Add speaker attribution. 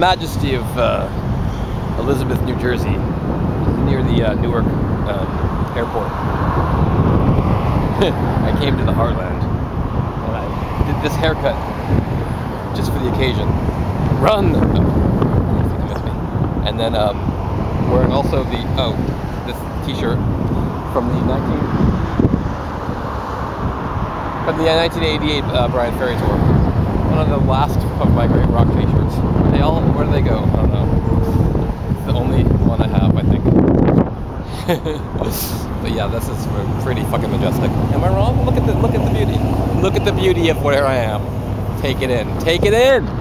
Speaker 1: majesty of Elizabeth, New Jersey, near the Newark airport. I came to the heartland and I did this haircut just for the occasion. Run! And then wearing also this t-shirt from the 1988 Brian Ferry tour. One of the last of my great rock t-shirts. Where do they go? I don't know. It's the only one I have, I think. But yeah, this is pretty fucking majestic. Am I wrong? Look at the beauty. Look at the beauty of where I am. Take it in. Take it in!